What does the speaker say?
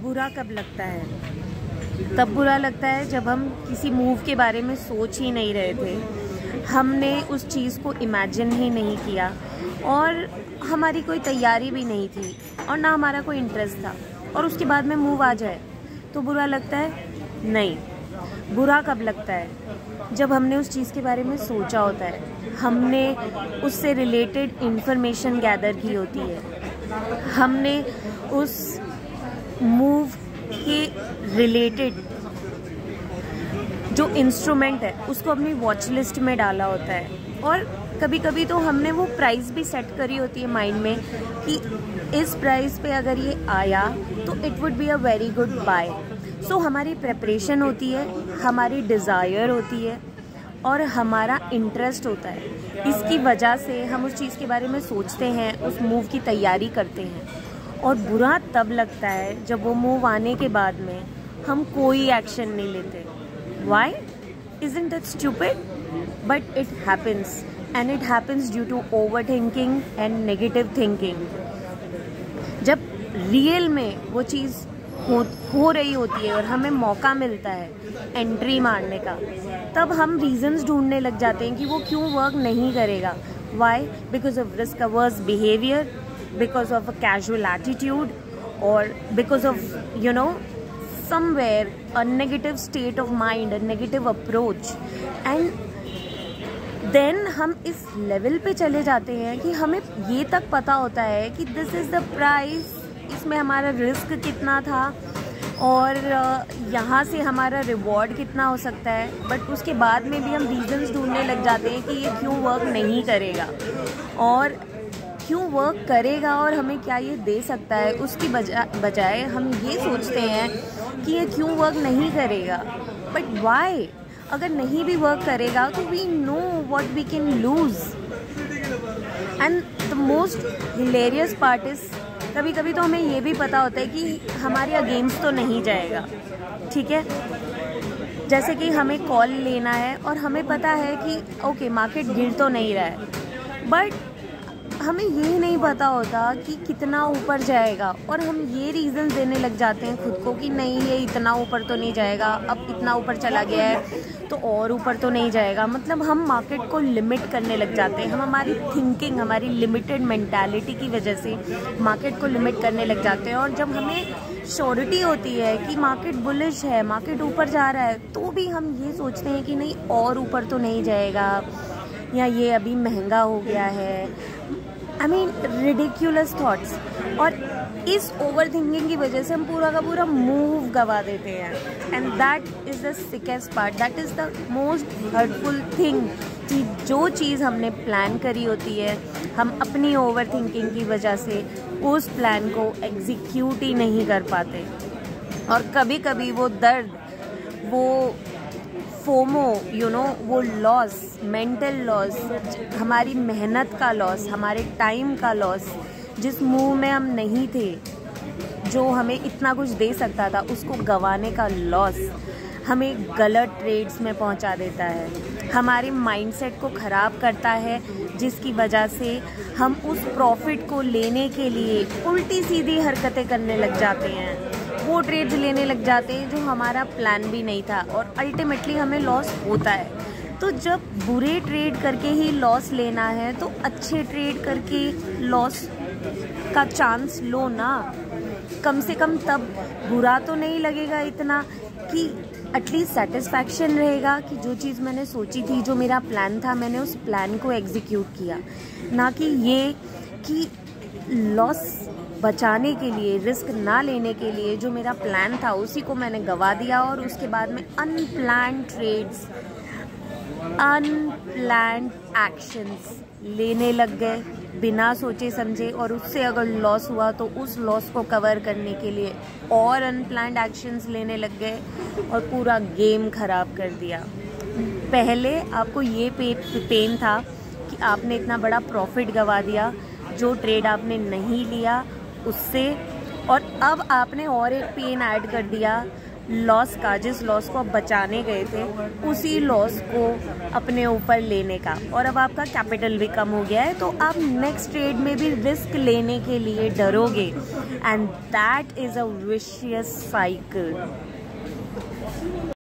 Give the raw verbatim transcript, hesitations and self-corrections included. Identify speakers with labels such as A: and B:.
A: बुरा कब लगता है? तब बुरा लगता है जब हम किसी मूव के बारे में सोच ही नहीं रहे थे, हमने उस चीज़ को इमेजिन ही नहीं किया और हमारी कोई तैयारी भी नहीं थी और ना हमारा कोई इंटरेस्ट था, और उसके बाद में मूव आ जाए तो बुरा लगता है? नहीं। बुरा कब लगता है? जब हमने उस चीज़ के बारे में सोचा होता है, हमने उससे रिलेटेड इन्फॉर्मेशन गैदर की होती है, हमने उस मूव के रिलेटेड जो इंस्ट्रूमेंट है उसको अपनी वॉच लिस्ट में डाला होता है, और कभी कभी तो हमने वो प्राइस भी सेट करी होती है माइंड में कि इस प्राइस पे अगर ये आया तो it would be a very good buy. So हमारी प्रेपरेशन होती है, हमारी डिज़ायर होती है और हमारा इंटरेस्ट होता है। इसकी वजह से हम उस चीज़ के बारे में सोचते हैं, उस मूव की तैयारी करते हैं। और बुरा तब लगता है जब वो मूव आने के बाद में हम कोई एक्शन नहीं लेते। Why? Isn't it stupid? But it happens, and it happens due to overthinking and negative thinking. जब रियल में वो चीज़ हो हो रही होती है और हमें मौका मिलता है एंट्री मारने का, तब हम रीजंस ढूंढने लग जाते हैं कि वो क्यों वर्क नहीं करेगा। Why? Because of risk averse behavior, because of a casual attitude, or because of, you know, somewhere a negative state of mind, a negative approach. And then हम इस लेवल पे चले जाते हैं कि हमें ये तक पता होता है कि दिस इज़ द प्राइस, इसमें हमारा रिस्क कितना था और यहाँ से हमारा रिवॉर्ड कितना हो सकता है, बट उसके बाद में भी हम रीजंस ढूंढने लग जाते हैं कि ये क्यों वर्क नहीं करेगा और क्यों वर्क करेगा और हमें क्या ये दे सकता है। उसकी बजाय हम ये सोचते हैं कि ये क्यों वर्क नहीं करेगा, बट वाई? अगर नहीं भी वर्क करेगा तो we know what we can lose. And the most hilarious part is, कभी कभी तो हमें ये भी पता होता है कि हमारे अगेंस्ट तो नहीं जाएगा, ठीक है। जैसे कि हमें कॉल लेना है और हमें पता है कि ओके मार्केट गिर तो नहीं रहा है, बट हमें ये नहीं पता होता कि कितना ऊपर जाएगा, और हम ये रीज़न देने लग जाते हैं खुद को कि नहीं ये इतना ऊपर तो नहीं जाएगा, अब इतना ऊपर चला गया है तो और ऊपर तो नहीं जाएगा। मतलब हम मार्केट को लिमिट करने लग जाते हैं। हम हमारी थिंकिंग, हमारी लिमिटेड मेंटालिटी की वजह से मार्केट को लिमिट करने लग जाते हैं। और जब हमें श्योरिटी होती है कि मार्केट बुलिश है, मार्केट ऊपर जा रहा है, तो भी हम ये सोचते हैं कि नहीं और ऊपर तो नहीं जाएगा, या ये अभी महंगा हो गया है। I mean ridiculous thoughts. और इस ओवर थिंकिंग की वजह से हम पूरा का पूरा मूव गवा देते हैं, and that is the sickest part, that is the most hurtful thing कि जो चीज़ हमने प्लान करी होती है, हम अपनी ओवर थिंकिंग की वजह से उस प्लान को एग्जीक्यूट ही नहीं कर पाते। और कभी कभी वो दर्द, वो फोमो, यू नो, वो लॉस, मेंटल लॉस, हमारी मेहनत का लॉस, हमारे टाइम का लॉस, जिस मूव में हम नहीं थे, जो हमें इतना कुछ दे सकता था, उसको गंवाने का लॉस हमें गलत ट्रेड्स में पहुंचा देता है, हमारे माइंडसेट को ख़राब करता है, जिसकी वजह से हम उस प्रॉफिट को लेने के लिए उल्टी सीधी हरकतें करने लग जाते हैं, वो ट्रेड्स लेने लग जाते हैं जो हमारा प्लान भी नहीं था, और अल्टीमेटली हमें लॉस होता है। तो जब बुरे ट्रेड करके ही लॉस लेना है तो अच्छे ट्रेड करके लॉस का चांस लो ना, कम से कम तब बुरा तो नहीं लगेगा इतना, कि एटलीस्ट सेटिस्फैक्शन रहेगा कि जो चीज़ मैंने सोची थी, जो मेरा प्लान था, मैंने उस प्लान को एग्जीक्यूट किया। ना कि ये कि लॉस बचाने के लिए, रिस्क ना लेने के लिए जो मेरा प्लान था उसी को मैंने गवा दिया, और उसके बाद में अनप्लान्ड ट्रेड्स, अनप्लान्ड एक्शंस लेने लग गए बिना सोचे समझे, और उससे अगर लॉस हुआ तो उस लॉस को कवर करने के लिए और अनप्लान्ड एक्शंस लेने लग गए और पूरा गेम ख़राब कर दिया। पहले आपको ये पे, पेन था कि आपने इतना बड़ा प्रॉफिट गवा दिया जो ट्रेड आपने नहीं लिया उससे, और अब आपने और एक पेन ऐड कर दिया लॉस का, जिस लॉस को आप बचाने गए थे उसी लॉस को अपने ऊपर लेने का, और अब आपका कैपिटल भी कम हो गया है, तो आप नेक्स्ट ट्रेड में भी रिस्क लेने के लिए डरोगे, and that is a vicious cycle.